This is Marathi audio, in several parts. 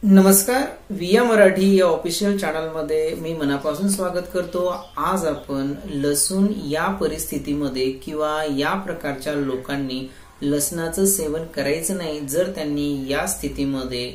नमस्कार, विया मराठी या ऑफिशियल चॅनल मध्ये मी मनापासून स्वागत करतो। आज आपण लसूण या परिस्थितीमध्ये किंवा या प्रकारच्या लोकांनी लसणाचं सेवन करायचं नाही जर त्यांनी या स्थितीमध्ये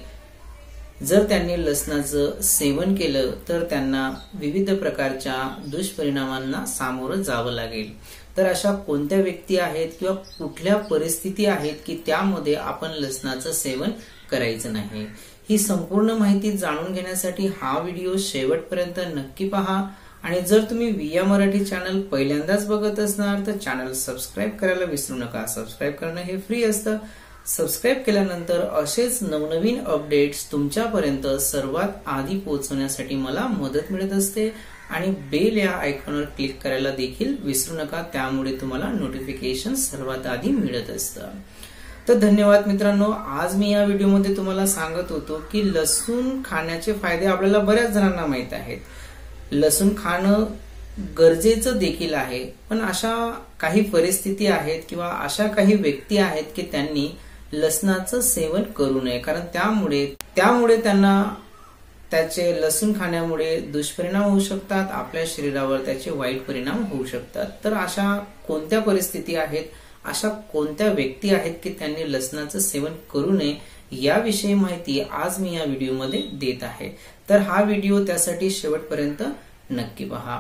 लसणाचं सेवन केलं तर त्यांना विविध प्रकारच्या दुष्परिणामांना सामोरं जावं लागेल। तर अशा कोणत्या व्यक्ती आहेत किंवा कुठल्या परिस्थिती आहेत की त्यामध्ये आपण लसणाचं सेवन करायचं नाही, ही संपूर्ण माहिती जाणून घेण्यासाठी हा व्हिडिओ शेवटपर्यंत नक्की पहा। आणि जर तुम्ही विया मराठी चॅनल पहिल्यांदाच बघत असणार तर चॅनल सबस्क्राइब करायला विसरू नका। सबस्क्राइब करणं हे फ्री असतं। सबस्क्राइब केल्यानंतर असेच नवनवीन अपडेट्स तुमच्यापर्यंत सर्वात आधी पोहोचवण्यासाठी मला मदत मिळत असते। आणि बेल या आयकॉनवर क्लिक करायला देखील विसरू नका, त्यामुळे तुम्हाला नोटिफिकेशन सर्वात आधी मिळत असतं। तर धन्यवाद मित्रांनो, आज मी या व्हिडिओमध्ये तुम्हाला सांगत होतो की लसूण खाण्याचे फायदे आपल्याला बऱ्याच जणांना माहित आहेत। लसूण खाणं गरजेचं देखील आहे, पण अशा काही परिस्थिती आहेत किंवा अशा काही व्यक्ती आहेत की त्यांनी लसणाचं सेवन करू नये, कारण त्यामुळे त्यांना त्याचे लसूण खाण्यामुळे दुष्परिणाम होऊ शकतात, आपल्या शरीरावर त्याचे वाईट परिणाम होऊ शकतात। तर अशा कोणत्या परिस्थिती आहेत, अशा कोणत्या व्यक्ती आहेत की त्यांनी लसणाचं सेवन करू नये याविषयी माहिती आज मी या व्हिडिओमध्ये देत आहे। तर हा व्हिडिओ त्यासाठी शेवटपर्यंत नक्की पहा।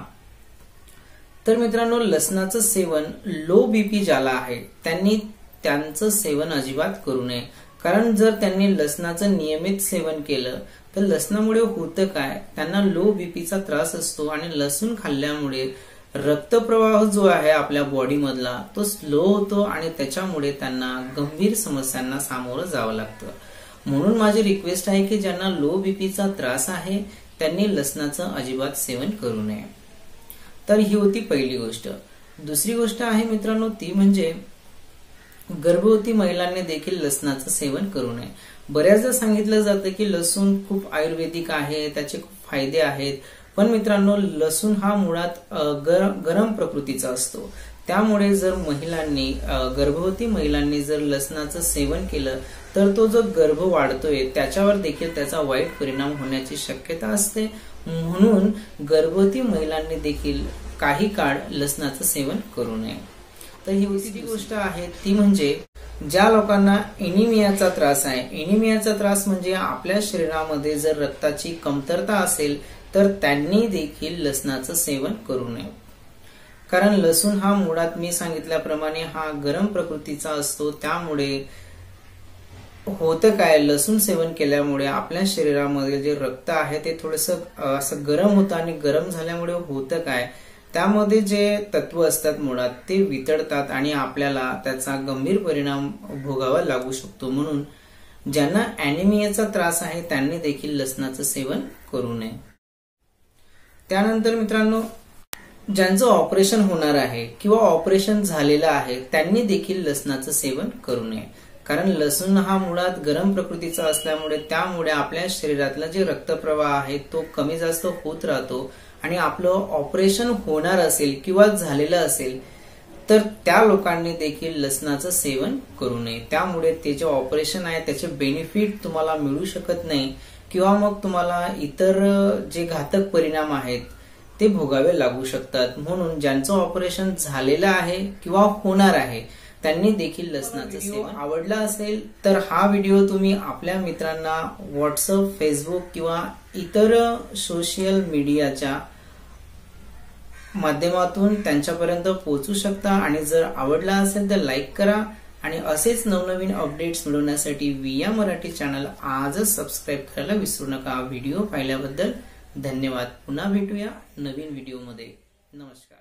तर मित्रांनो, लसणाचं सेवन लो बीपी ज्याला आहे त्यांनी त्यांचं सेवन अजिबात करू नये, कारण जर त्यांनी लसणाचं नियमित सेवन केलं तर लसणामुळे होतं काय, त्यांना लो बीपीचा त्रास असतो आणि लसूण खाल्ल्यामुळे रक्तप्रवाह जो आहे आपल्या बॉडी मधला तो स्लो होतो आणि त्याच्यामुळे त्यांना गंभीर समस्यांना सामोरं जावं लागतं। म्हणून माझी रिक्वेस्ट आहे की ज्यांना लो बीपीचा त्रास आहे त्यांनी लसणाचं अजिबात सेवन करू नये। तर ही होती पहिली गोष्ट। दुसरी गोष्ट आहे मित्रांनो, ती म्हणजे गर्भवती महिलांनी देखील लसणाचं सेवन करू नये। बऱ्याचदा सांगितलं जातं की लसूण खूप आयुर्वेदिक आहे, त्याचे खूप फायदे आहेत, पण मित्रांनो लसूण हा मुळात गरम प्रकृतीचा असतो। त्यामुळे जर गर्भवती महिलांनी जर लसणाचं सेवन केलं तर तो जो गर्भ वाढतोय त्याच्यावर देखील त्याचा वाईट परिणाम होण्याची शक्यता असते। म्हणून गर्भवती महिलांनी देखील काही काळ लसणाचं सेवन करू नये। तर ही दुसरी गोष्ट आहे ती म्हणजे ज्या लोकांना एनिमियाचा त्रास आहे, एनिमियाचा त्रास म्हणजे आपल्या शरीरामध्ये जर रक्ताची कमतरता असेल तर त्यांनी देखील लसणाचं सेवन करू नये, कारण लसूण हा मुळात मी सांगितल्याप्रमाणे हा गरम प्रकृतीचा असतो। त्यामुळे होतं काय, लसूण सेवन केल्यामुळे आपल्या शरीरामध्ये जे रक्त आहे ते थोडंसं असं गरम होतं आणि गरम झाल्यामुळे होतं काय, त्यामध्ये जे तत्व असतात मुळात ते वितळतात आणि आपल्याला त्याचा गंभीर परिणाम भोगावा लागू शकतो। म्हणून ज्यांना एनिमियाचा त्रास आहे त्यांनी देखील लसणाचं सेवन करू नये। त्यानंतर मित्रांनो, ज्यांचं ऑपरेशन होणार आहे किंवा ऑपरेशन झालेलं आहे त्यांनी देखील लसणाचं सेवन करू नये, कारण लसूण हा मुळात गरम प्रकृतीचा असल्यामुळे त्यामुळे आपल्या शरीरातला जे रक्तप्रवाह आहे तो कमी जास्त होत राहतो आणि आपलं ऑपरेशन होणार असेल किंवा झालेलं असेल तर त्या लोकांनी देखील लसणाचं सेवन करू नये। त्यामुळे ते जे ऑपरेशन आहे त्याचे बेनिफिट तुम्हाला मिळू शकत नाही किंवा मग तुम्हाला इतर जे घातक परिणाम आहेत ते भोगावे लागू शकतात। म्हणून ज्यांचं ऑपरेशन झालेलं आहे किंवा होणार आहे त्यांनी देखील लसणाचं सेवन आवडला असेल तर हा व्हिडिओ तुम्ही आपल्या मित्रांना व्हॉट्सअप, फेसबुक किंवा इतर सोशल मीडियाच्या माध्यमातून त्यांच्यापर्यंत पोहोचू शकता। आणि जर आवडला असेल तर लाईक करा आणि असेच नवनवीन अपडेट्स मिळवण्यासाठी विया मराठी चॅनल आजच सबस्क्राइब करायला विसरू नका। व्हिडिओ पाहिल्याबद्दल धन्यवाद। पुन्हा भेटूया नवीन व्हिडिओमध्ये। नमस्कार।